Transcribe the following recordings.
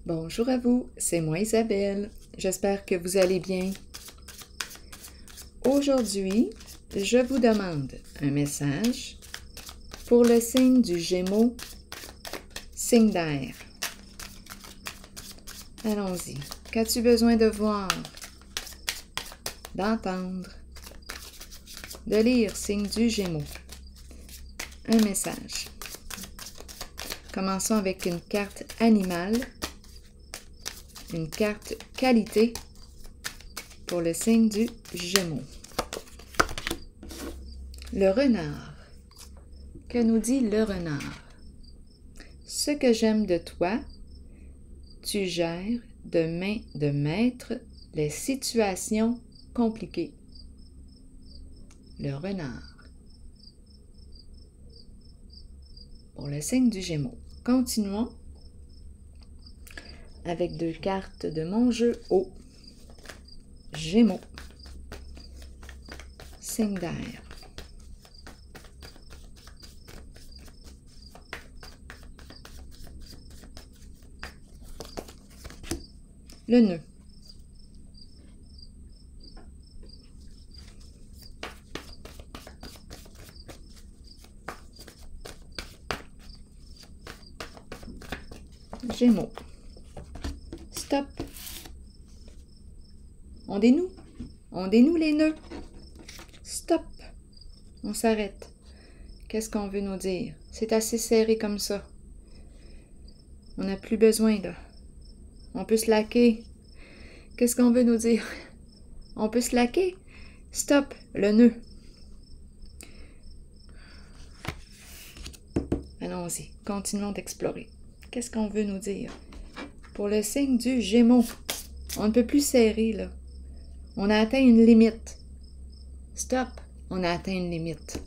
Bonjour à vous, c'est moi Isabelle. J'espère que vous allez bien. Aujourd'hui, je vous demande un message pour le signe du Gémeaux, signe d'air. Allons-y. Qu'as-tu besoin de voir, d'entendre, de lire, signe du Gémeaux? Un message. Commençons avec une carte animale, une carte qualité pour le signe du Gémeaux. Le renard. Que nous dit le renard? Ce que j'aime de toi, tu gères de main de maître les situations compliquées. Le renard. Pour le signe du Gémeaux. Continuons avec deux cartes de mon jeu haut. Gémeaux. Signe d'air. Le nœud. Gémeaux. Stop. On dénoue. On dénoue les nœuds. Stop. On s'arrête. Qu'est-ce qu'on veut nous dire? C'est assez serré comme ça. On n'a plus besoin, là. On peut se laquer. Qu'est-ce qu'on veut nous dire? On peut se laquer? Stop. Le nœud. Allons-y. Continuons d'explorer. Qu'est-ce qu'on veut nous dire? Pour le signe du Gémeaux, on ne peut plus serrer, là. On a atteint une limite. Stop. On a atteint une limite.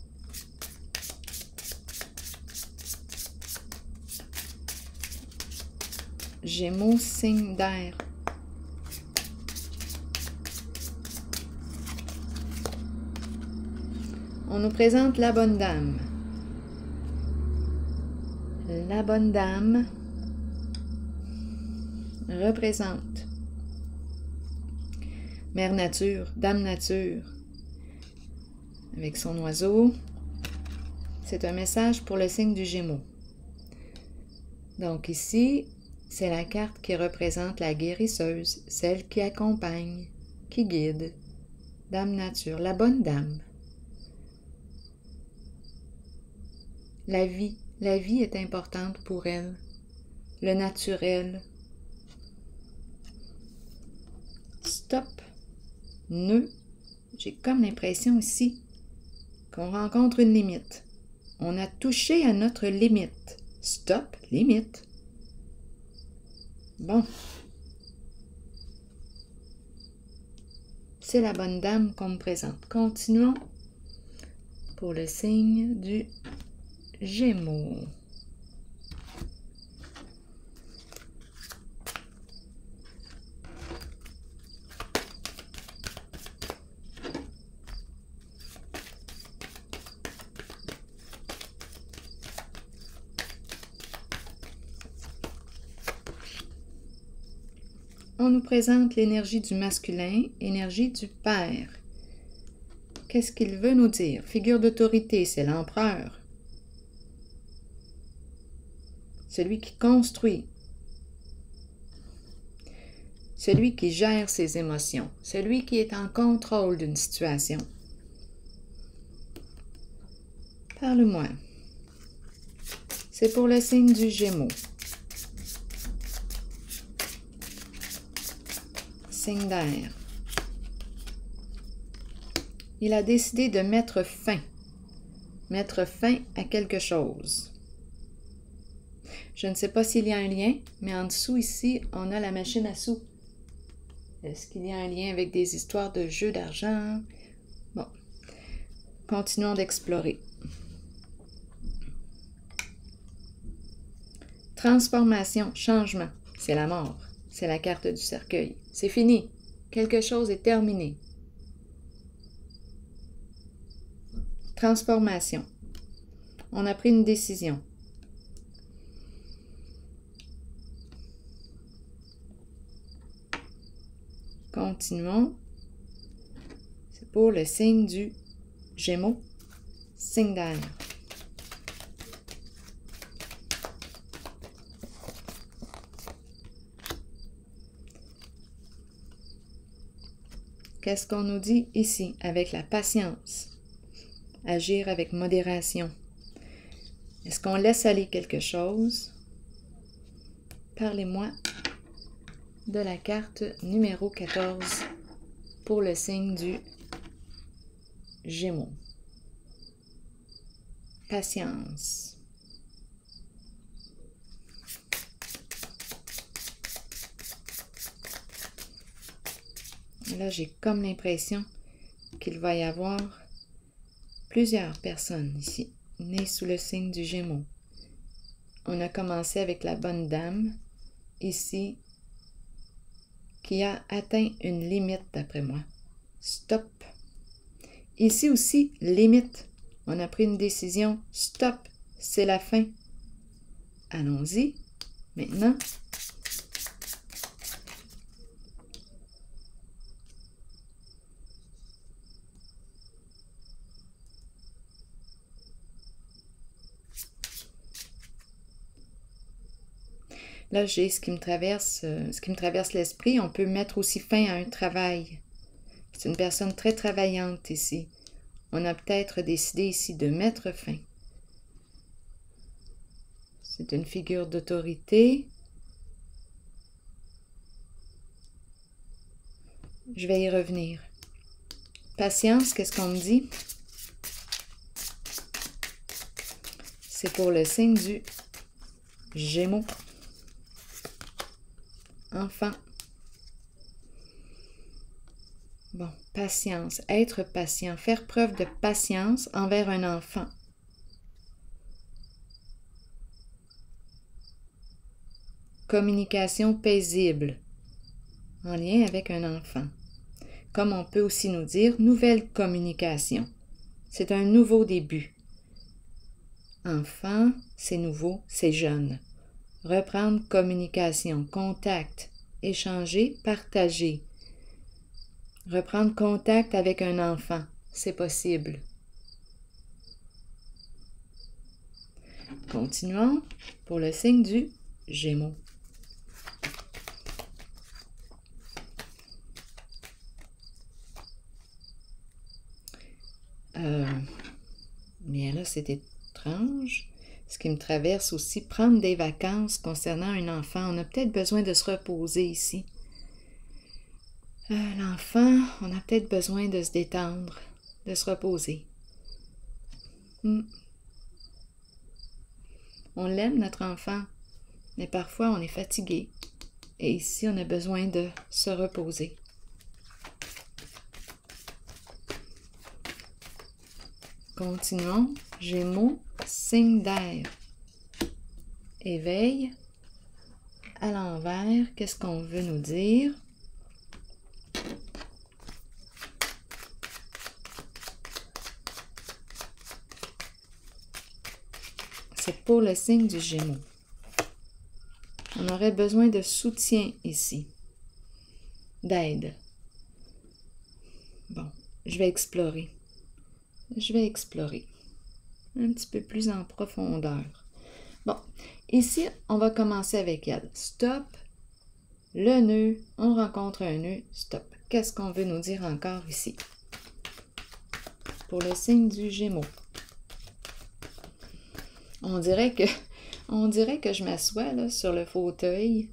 Gémeaux, signe d'air. On nous présente la bonne dame. La bonne dame représente Mère Nature, Dame Nature, avec son oiseau. C'est un message pour le signe du Gémeaux. Donc ici, c'est la carte qui représente la guérisseuse, celle qui accompagne, qui guide. Dame Nature, la bonne dame. La vie est importante pour elle. Le naturel. Stop. Nœud. J'ai comme l'impression ici qu'on rencontre une limite. On a touché à notre limite. Stop, limite. Bon. C'est la bonne dame qu'on me présente. Continuons pour le signe du Gémeaux. On nous présente l'énergie du masculin, énergie du père. Qu'est-ce qu'il veut nous dire? Figure d'autorité, c'est l'empereur. Celui qui construit. Celui qui gère ses émotions. Celui qui est en contrôle d'une situation. Parle-moi. C'est pour le signe du Gémeaux. Signe d'air. Il a décidé de mettre fin à quelque chose. Je ne sais pas s'il y a un lien, mais en dessous ici, on a la machine à sous. Est-ce qu'il y a un lien avec des histoires de jeux d'argent? Bon, continuons d'explorer. Transformation, changement, c'est la mort. C'est la carte du cercueil. C'est fini. Quelque chose est terminé. Transformation. On a pris une décision. Continuons. C'est pour le signe du Gémeaux, signe d'air. Qu'est-ce qu'on nous dit ici? Avec la patience. Agir avec modération. Est-ce qu'on laisse aller quelque chose? Parlez-moi de la carte numéro 14 pour le signe du Gémeaux. Patience. Là, j'ai comme l'impression qu'il va y avoir plusieurs personnes ici, nées sous le signe du Gémeaux. On a commencé avec la bonne dame, ici, qui a atteint une limite d'après moi. Stop. Ici aussi, limite. On a pris une décision. Stop. C'est la fin. Allons-y. Maintenant. Là, j'ai ce qui me traverse l'esprit. On peut mettre aussi fin à un travail. C'est une personne très travaillante ici. On a peut-être décidé ici de mettre fin. C'est une figure d'autorité. Je vais y revenir. Patience, qu'est-ce qu'on me dit? C'est pour le signe du Gémeaux. Enfant. Bon, patience, être patient, faire preuve de patience envers un enfant. Communication paisible, en lien avec un enfant. Comme on peut aussi nous dire, nouvelle communication. C'est un nouveau début. Enfant, c'est nouveau, c'est jeune. Reprendre communication, contact, échanger, partager. Reprendre contact avec un enfant, c'est possible. Continuons pour le signe du Gémeaux. Bien là, c'est étrange. Ce qui me traverse aussi, prendre des vacances concernant un enfant. On a peut-être besoin de se reposer ici. L'enfant, on a peut-être besoin de se détendre, de se reposer. On l'aime, notre enfant, mais parfois on est fatigué. Et ici, on a besoin de se reposer. Continuons. Gémeaux, signe d'air. Éveil. À l'envers, qu'est-ce qu'on veut nous dire? C'est pour le signe du Gémeaux. On aurait besoin de soutien ici, d'aide. Bon, je vais explorer. Un petit peu plus en profondeur. Bon, ici, on va commencer avec elle. Stop, le nœud, on rencontre un nœud, stop. Qu'est-ce qu'on veut nous dire encore ici? Pour le signe du Gémeaux. On dirait que je m'assois là sur le fauteuil,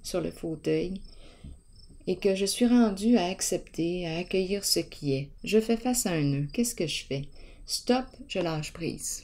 et que je suis rendue à accepter, à accueillir ce qui est. Je fais face à un nœud. Qu'est-ce que je fais? Stop, je lâche prise.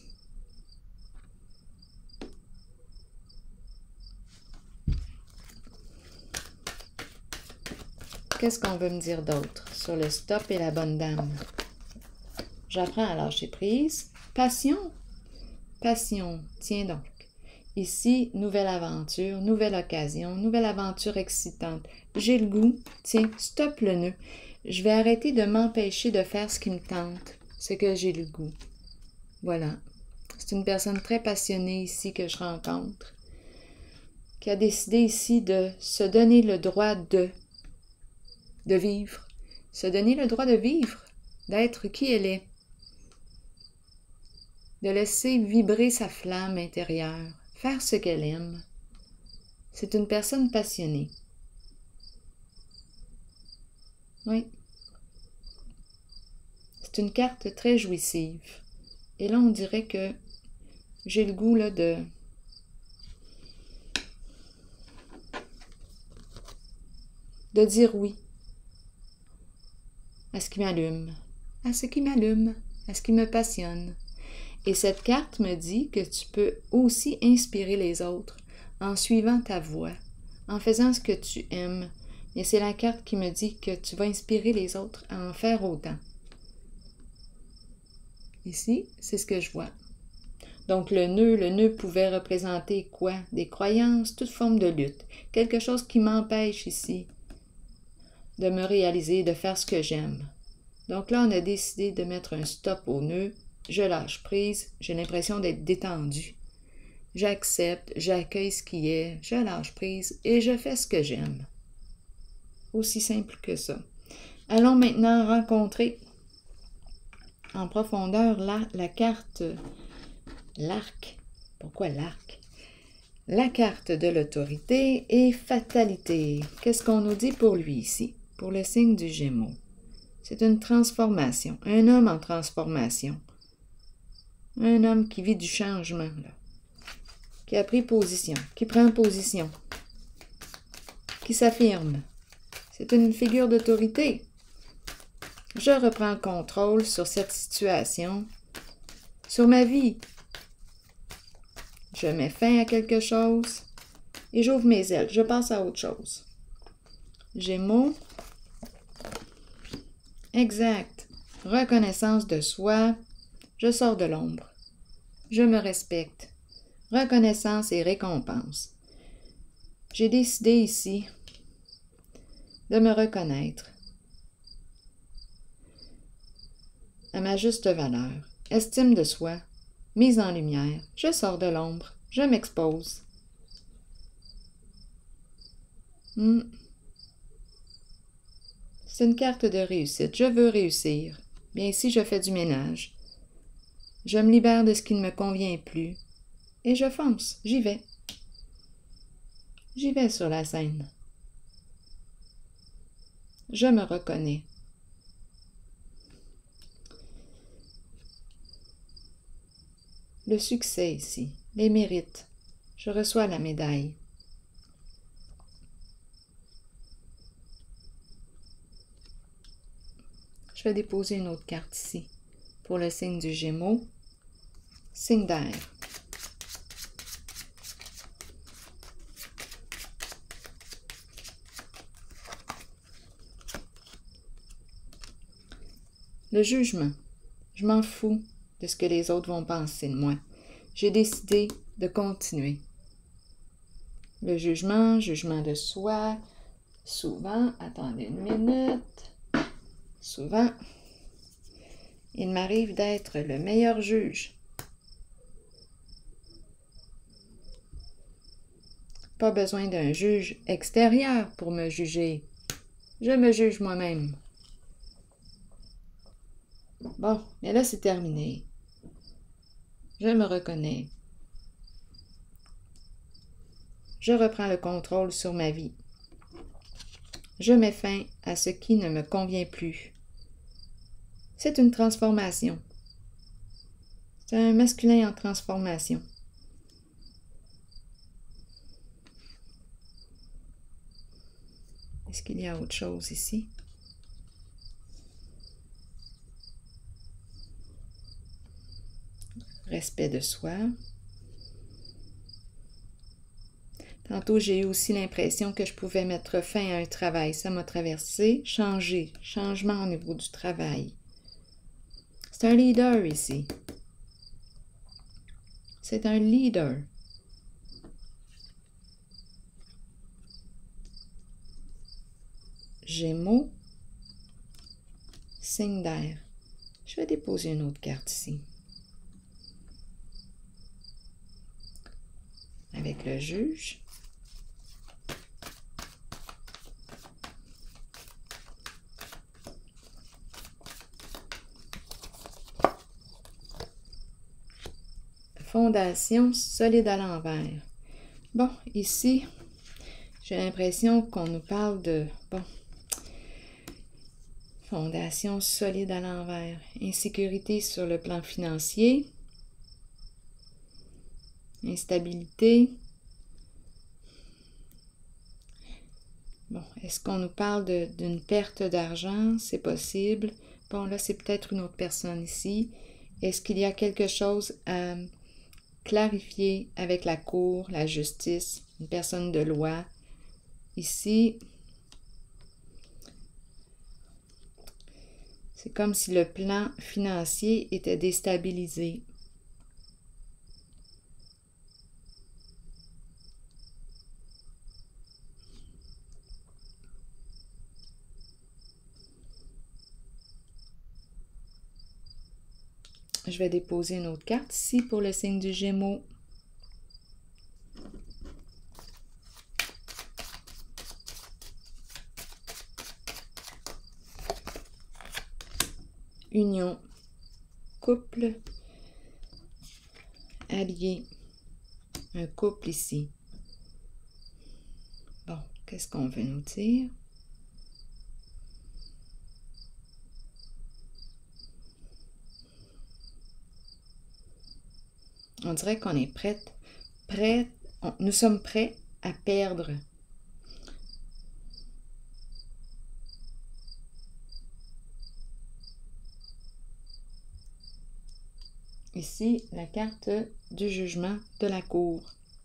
Qu'est-ce qu'on veut me dire d'autre sur le stop et la bonne dame? J'apprends à lâcher prise. Passion. Passion. Tiens donc. Ici, nouvelle aventure, nouvelle occasion, nouvelle aventure excitante. J'ai le goût. Tiens, stop le nœud. Je vais arrêter de m'empêcher de faire ce qui me tente, ce que j'ai le goût. Voilà. C'est une personne très passionnée ici que je rencontre, qui a décidé ici de se donner le droit de vivre se donner le droit de vivre, d'être qui elle est, de laisser vibrer sa flamme intérieure, faire ce qu'elle aime. C'est une personne passionnée. Oui. C'est une carte très jouissive. Et là, on dirait que j'ai le goût là, de dire oui à ce qui m'allume, à ce qui m'allume, à ce qui me passionne. Et cette carte me dit que tu peux aussi inspirer les autres en suivant ta voix, en faisant ce que tu aimes. Et c'est la carte qui me dit que tu vas inspirer les autres à en faire autant. Ici, c'est ce que je vois. Donc le nœud pouvait représenter quoi? Des croyances, toute forme de lutte. Quelque chose qui m'empêche ici de me réaliser, de faire ce que j'aime. Donc là, on a décidé de mettre un stop au nœud. Je lâche prise, j'ai l'impression d'être détendue. J'accepte, j'accueille ce qui est, je lâche prise et je fais ce que j'aime. Aussi simple que ça. Allons maintenant rencontrer en profondeur la carte, l'arc. Pourquoi l'arc? La carte de l'autorité et fatalité. Qu'est-ce qu'on nous dit pour lui ici? Pour le signe du Gémeaux. C'est une transformation, un homme en transformation. Un homme qui vit du changement, là. Qui a pris position, qui prend position, qui s'affirme. C'est une figure d'autorité. Je reprends le contrôle sur cette situation, sur ma vie. Je mets fin à quelque chose et j'ouvre mes ailes, je passe à autre chose. Gémeaux. Exact. Reconnaissance de soi. Je sors de l'ombre. Je me respecte. Reconnaissance et récompense. J'ai décidé ici de me reconnaître à ma juste valeur. Estime de soi. Mise en lumière. Je sors de l'ombre. Je m'expose. C'est une carte de réussite. Je veux réussir. Bien ici, je fais du ménage. Je me libère de ce qui ne me convient plus. Et je fonce. J'y vais. J'y vais sur la scène. Je me reconnais. Le succès ici, les mérites. Je reçois la médaille. Je vais déposer une autre carte ici pour le signe du Gémeaux. Signe d'air. Le jugement. Je m'en fous de ce que les autres vont penser de moi. J'ai décidé de continuer. Le jugement de soi. Souvent, attendez une minute. Souvent, il m'arrive d'être le meilleur juge. Pas besoin d'un juge extérieur pour me juger. Je me juge moi-même. Bon, mais là, c'est terminé. Je me reconnais. Je reprends le contrôle sur ma vie. Je mets fin à ce qui ne me convient plus. C'est une transformation. C'est un masculin en transformation. Est-ce qu'il y a autre chose ici? Respect de soi. Tantôt, j'ai eu aussi l'impression que je pouvais mettre fin à un travail. Ça m'a traversé. Changement au niveau du travail. C'est un leader ici. C'est un leader. Gémeaux. Signe d'air. Je vais déposer une autre carte ici. Avec le juge. fondation solide à l'envers. Bon, ici, j'ai l'impression qu'on nous parle de, bon, fondation solide à l'envers. Insécurité sur le plan financier. Instabilité. Bon, est-ce qu'on nous parle d'une perte d'argent? C'est possible. Bon, là, c'est peut-être une autre personne ici. Est-ce qu'il y a quelque chose à clarifier avec la cour, la justice, une personne de loi? Ici, c'est comme si le plan financier était déstabilisé. Je vais déposer une autre carte ici pour le signe du Gémeaux. Union, couple, allié, un couple ici. Bon, qu'est-ce qu'on veut nous dire? On dirait qu'on est nous sommes prêts à perdre. Ici, la carte du jugement de la cour.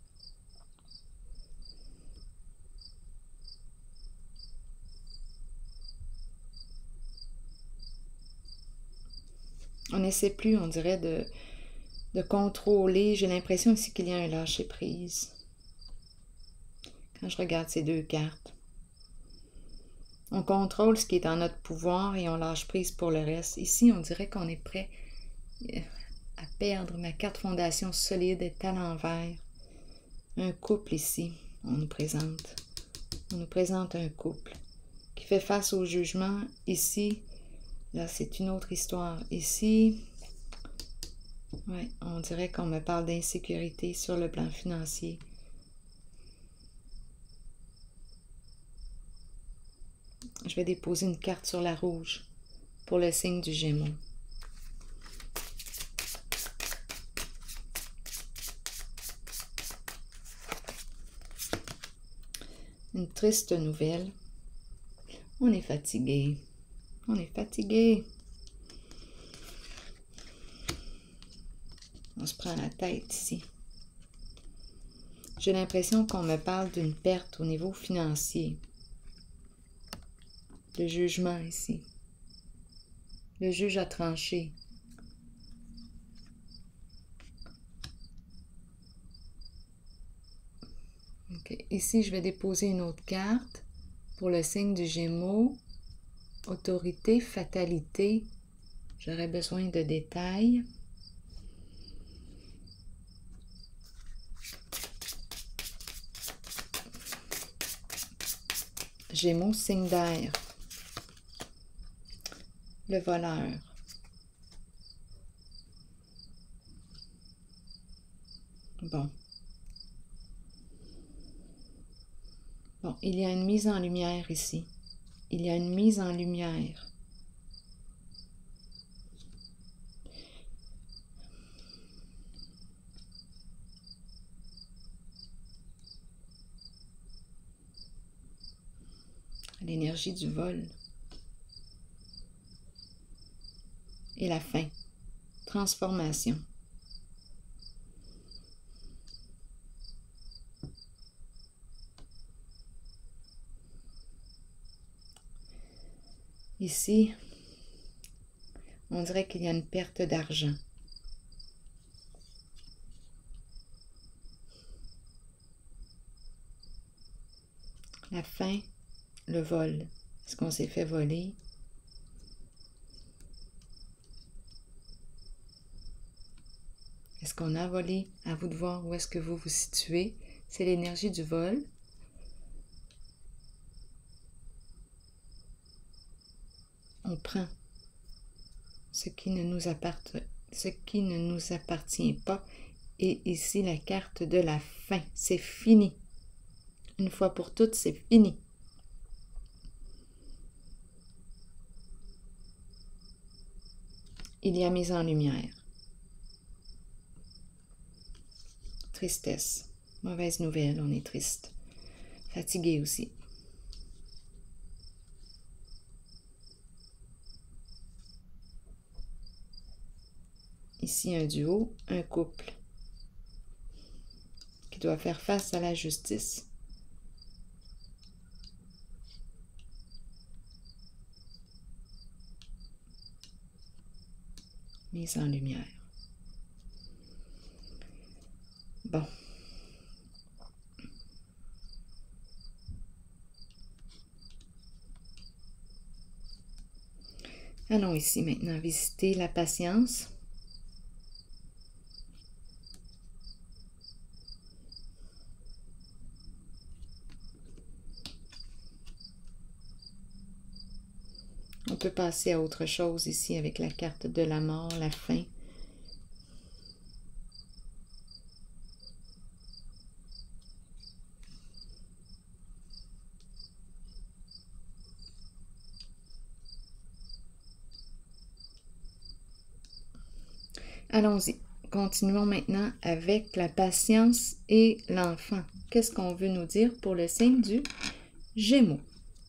On n'essaie plus, on dirait, de contrôler. J'ai l'impression ici qu'il y a un lâcher-prise. Quand je regarde ces deux cartes. On contrôle ce qui est en notre pouvoir et on lâche prise pour le reste. Ici, on dirait qu'on est prêt à perdre. Ma carte fondation solide est à l'envers. Un couple ici, on nous présente. On nous présente un couple qui fait face au jugement. Ici, là, c'est une autre histoire. Ici, ouais, on dirait qu'on me parle d'insécurité sur le plan financier. Je vais déposer une carte sur la rouge pour le signe du Gémeaux. Une triste nouvelle. On est fatigué. On est fatigué. On se prend la tête ici. J'ai l'impression qu'on me parle d'une perte au niveau financier. Le jugement ici. Le juge a tranché. Okay. Ici, je vais déposer une autre carte pour le signe du Gémeaux. Autorité, fatalité. J'aurais besoin de détails. Gémeaux, signe d'air. Le voleur. Bon. Bon, il y a une mise en lumière ici. Il y a une mise en lumière. L'énergie du vol. Et la fin. Transformation. Ici, on dirait qu'il y a une perte d'argent. La fin, le vol. Est-ce qu'on s'est fait voler? Est-ce qu'on a volé? À vous de voir où est-ce que vous vous situez. C'est l'énergie du vol. On prend ce qui ne nous appartient pas Et ici, la carte de la fin. C'est fini. Une fois pour toutes, c'est fini. Il y a mise en lumière. Tristesse. Mauvaise nouvelle, on est triste. Fatigué aussi. Ici, un duo, un couple qui doit faire face à la justice. Mise en lumière. Bon. Allons ici maintenant visiter la patience. On peut passer à autre chose ici avec la carte de la mort, la fin. Allons-y. Continuons maintenant avec la patience et l'enfant. Qu'est-ce qu'on veut nous dire pour le signe du Gémeaux?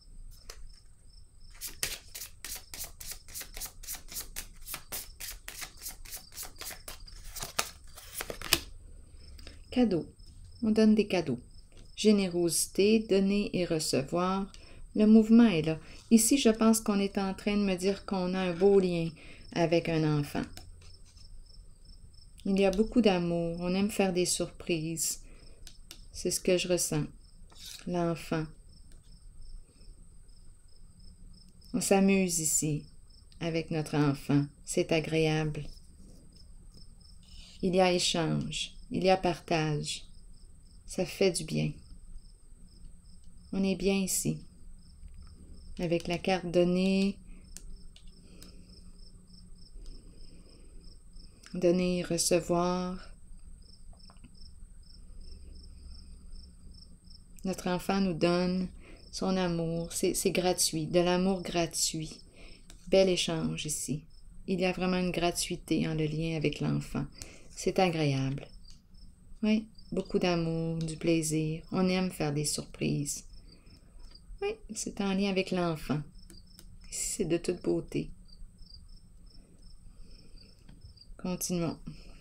Cadeaux. On donne des cadeaux. Générosité, donner et recevoir. Le mouvement est là. Ici, je pense qu'on est en train de me dire qu'on a un beau lien avec un enfant. Il y a beaucoup d'amour. On aime faire des surprises. C'est ce que je ressens. L'enfant. On s'amuse ici avec notre enfant. C'est agréable. Il y a échange. Il y a partage. Ça fait du bien. On est bien ici. Avec la carte donnée. Donner, recevoir. Notre enfant nous donne son amour. C'est gratuit. De l'amour gratuit. Bel échange ici. Il y a vraiment une gratuité en le lien avec l'enfant. C'est agréable. Oui, beaucoup d'amour, du plaisir. On aime faire des surprises. Oui, c'est en lien avec l'enfant. Ici, c'est de toute beauté. Continuons.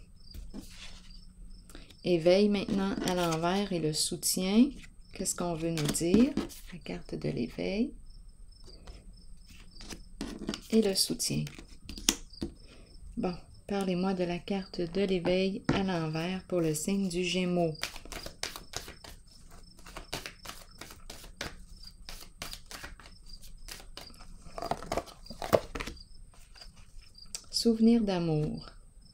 Éveil maintenant à l'envers et le soutien. Qu'est-ce qu'on veut nous dire? La carte de l'éveil. Et le soutien. Bon, parlez-moi de la carte de l'éveil à l'envers pour le signe du Gémeaux. Souvenir d'amour.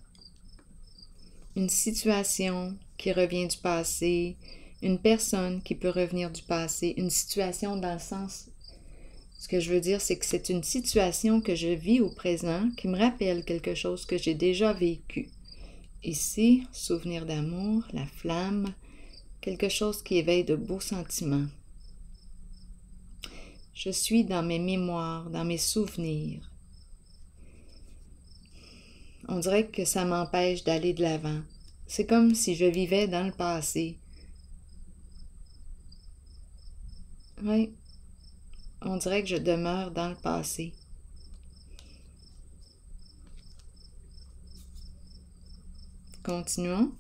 Une situation qui revient du passé, une personne qui peut revenir du passé, une situation dans le sens... Ce que je veux dire, c'est que c'est une situation que je vis au présent qui me rappelle quelque chose que j'ai déjà vécu. Ici, souvenir d'amour, la flamme, quelque chose qui éveille de beaux sentiments. Je suis dans mes mémoires, dans mes souvenirs. On dirait que ça m'empêche d'aller de l'avant. C'est comme si je vivais dans le passé. Oui. On dirait que je demeure dans le passé. Continuons.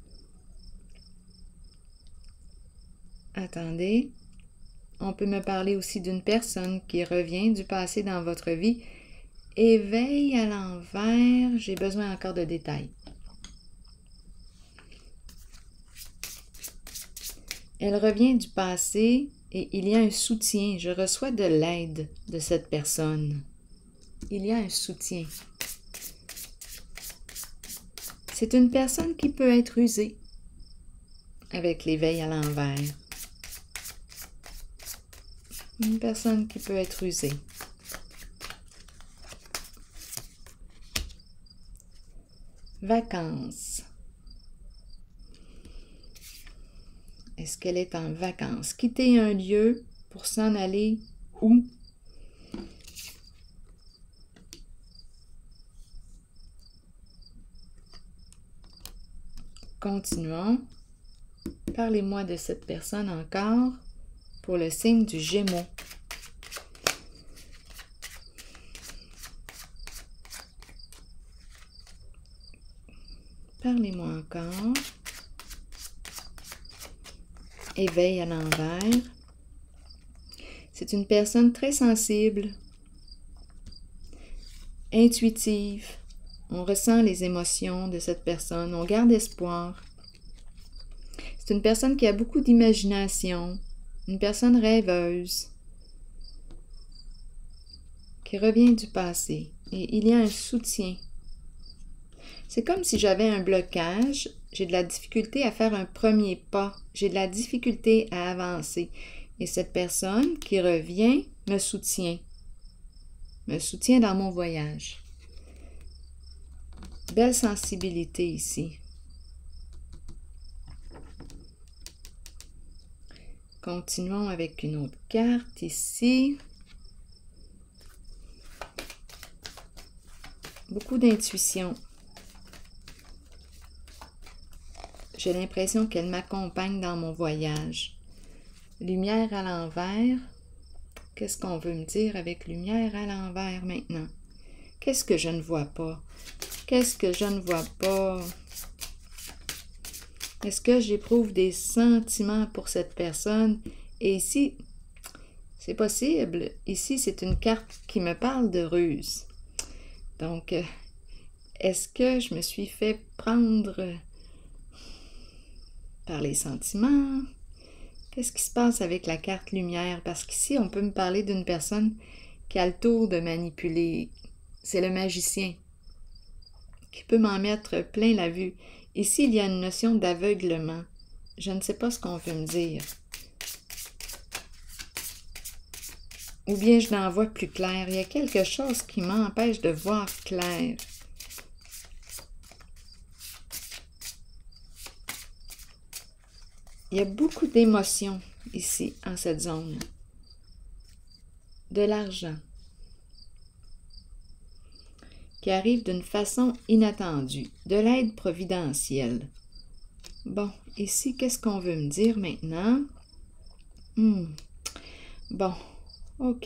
Attendez. On peut me parler aussi d'une personne qui revient du passé dans votre vie. Éveil à l'envers. J'ai besoin encore de détails. Elle revient du passé et il y a un soutien. Je reçois de l'aide de cette personne. Il y a un soutien. C'est une personne qui peut être usée avec l'éveil à l'envers. Une personne qui peut être usée. Vacances. Est-ce qu'elle est en vacances? Quitter un lieu pour s'en aller où? Continuons. Parlez-moi de cette personne encore pour le signe du Gémeaux. Parlez-moi encore. Éveil à l'envers. C'est une personne très sensible, intuitive. On ressent les émotions de cette personne, on garde espoir. C'est une personne qui a beaucoup d'imagination, une personne rêveuse, qui revient du passé. Et il y a un soutien. C'est comme si j'avais un blocage, j'ai de la difficulté à faire un premier pas, j'ai de la difficulté à avancer. Et cette personne qui revient me soutient dans mon voyage. Belle sensibilité ici. Continuons avec une autre carte ici. Beaucoup d'intuition. J'ai l'impression qu'elle m'accompagne dans mon voyage. Lumière à l'envers. Qu'est-ce qu'on veut me dire avec lumière à l'envers maintenant? Qu'est-ce que je ne vois pas? Qu'est-ce que je ne vois pas? Est-ce que j'éprouve des sentiments pour cette personne? Et ici, c'est possible. Ici, c'est une carte qui me parle de ruse. Donc, est-ce que je me suis fait prendre par les sentiments? Qu'est-ce qui se passe avec la carte lumière? Parce qu'ici, on peut me parler d'une personne qui a le tour de manipuler. C'est le magicien qui peut m'en mettre plein la vue. Ici, il y a une notion d'aveuglement. Je ne sais pas ce qu'on veut me dire. Ou bien je n'en vois plus clair. Il y a quelque chose qui m'empêche de voir clair. Il y a beaucoup d'émotions ici, en cette zone. De l'argent qui arrive d'une façon inattendue, de l'aide providentielle. Bon, ici, qu'est-ce qu'on veut me dire maintenant? Bon, ok.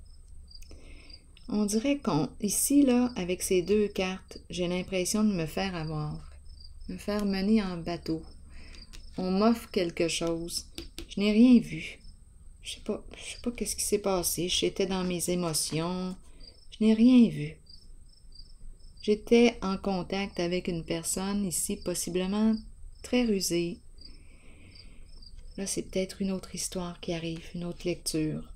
On dirait ici, là, avec ces deux cartes, j'ai l'impression de me faire avoir, me faire mener en bateau. On m'offre quelque chose. Je n'ai rien vu. Je sais pas qu'est-ce qui s'est passé. J'étais dans mes émotions. Je n'ai rien vu. J'étais en contact avec une personne ici, possiblement très rusée. Là, c'est peut-être une autre histoire qui arrive, une autre lecture.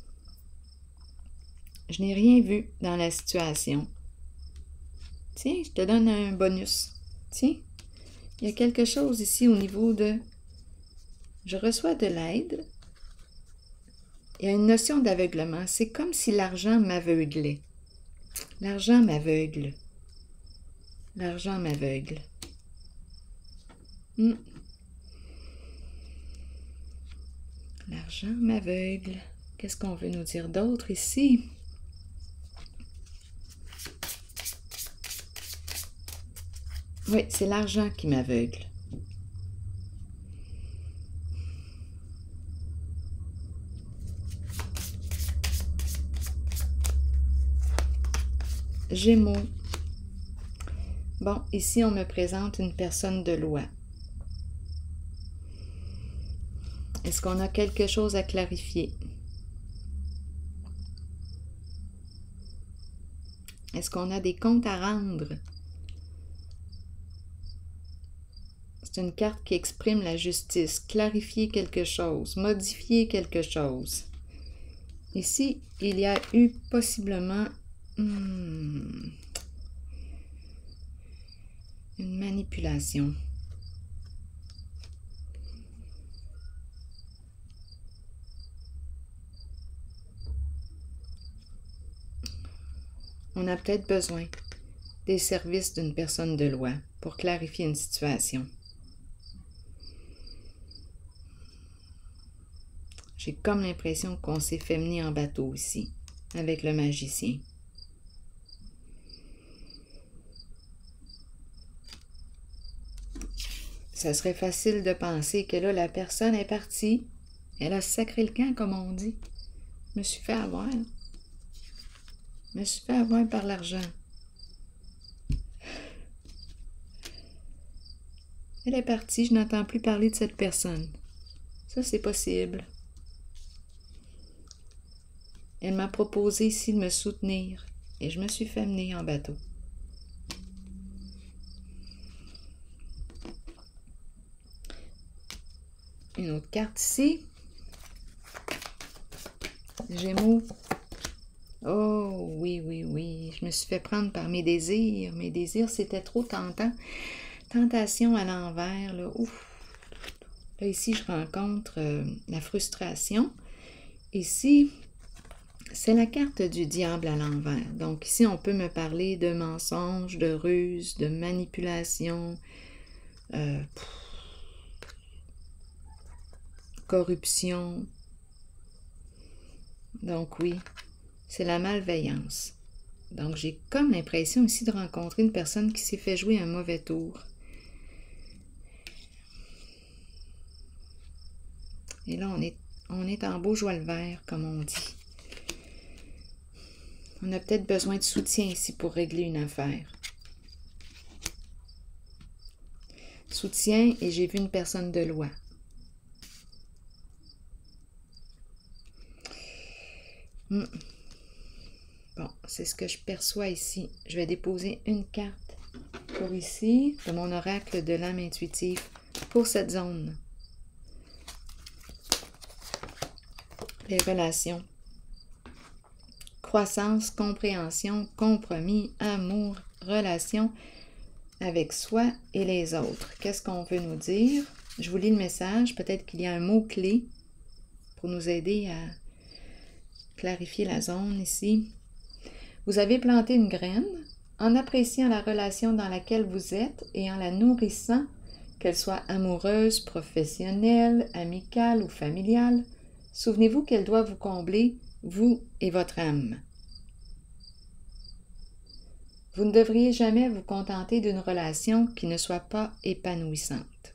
Je n'ai rien vu dans la situation. Tiens, je te donne un bonus. Tiens, il y a quelque chose ici au niveau de... Je reçois de l'aide. Il y a une notion d'aveuglement. C'est comme si l'argent m'aveuglait. L'argent m'aveugle. L'argent m'aveugle. L'argent m'aveugle. Qu'est-ce qu'on veut nous dire d'autre ici? Oui, c'est l'argent qui m'aveugle. Gémeaux. Bon, ici, on me présente une personne de loi. Est-ce qu'on a quelque chose à clarifier? Est-ce qu'on a des comptes à rendre? C'est une carte qui exprime la justice, clarifier quelque chose, modifier quelque chose. Ici, il y a eu possiblement une manipulation. On a peut-être besoin des services d'une personne de loi pour clarifier une situation. J'ai comme l'impression qu'on s'est fait mener en bateau ici, avec le magicien. Ça serait facile de penser que là, la personne est partie. Elle a sacré le camp, comme on dit. Je me suis fait avoir. Je me suis fait avoir par l'argent. Elle est partie, je n'entends plus parler de cette personne. Ça, c'est possible. Elle m'a proposé ici de me soutenir et je me suis fait mener en bateau. Une autre carte ici. Gémeaux. Oh, oui, oui, oui. Je me suis fait prendre par mes désirs. Mes désirs, c'était trop tentant. Tentation à l'envers, là. Ouf. Là, ici, je rencontre la frustration. Ici, c'est la carte du diable à l'envers. Donc, ici, on peut me parler de mensonges, de ruses, de manipulation, corruption. Donc, oui, c'est la malveillance. Donc, j'ai comme l'impression ici de rencontrer une personne qui s'est fait jouer un mauvais tour. Et là, on est en beau joie le vert, comme on dit. On a peut-être besoin de soutien ici pour régler une affaire. Soutien, et j'ai vu une personne de loi. Bon, c'est ce que je perçois ici. Je vais déposer une carte pour ici, de mon oracle de l'âme intuitive, pour cette zone. Les relations. Croissance, compréhension, compromis, amour, relation avec soi et les autres. Qu'est-ce qu'on veut nous dire? Je vous lis le message. Peut-être qu'il y a un mot-clé pour nous aider à clarifier la zone ici. Vous avez planté une graine en appréciant la relation dans laquelle vous êtes et en la nourrissant, qu'elle soit amoureuse, professionnelle, amicale ou familiale. Souvenez-vous qu'elle doit vous combler, vous et votre âme. Vous ne devriez jamais vous contenter d'une relation qui ne soit pas épanouissante.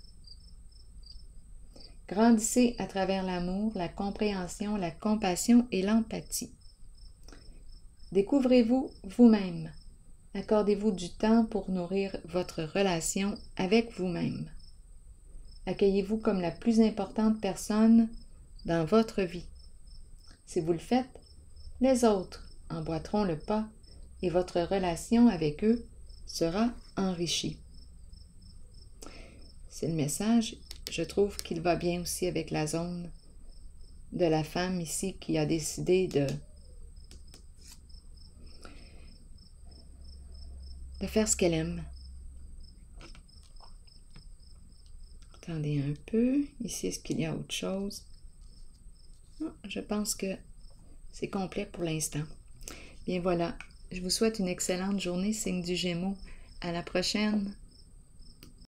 Grandissez à travers l'amour, la compréhension, la compassion et l'empathie. Découvrez-vous vous-même. Accordez-vous du temps pour nourrir votre relation avec vous-même. Accueillez-vous comme la plus importante personne dans votre vie. Si vous le faites, les autres emboîteront le pas et votre relation avec eux sera enrichie. C'est le message. Je trouve qu'il va bien aussi avec la zone de la femme ici qui a décidé de faire ce qu'elle aime. Attendez un peu. Ici, est-ce qu'il y a autre chose? Non, je pense que c'est complet pour l'instant. Bien voilà. Je vous souhaite une excellente journée, signe du Gémeaux. À la prochaine!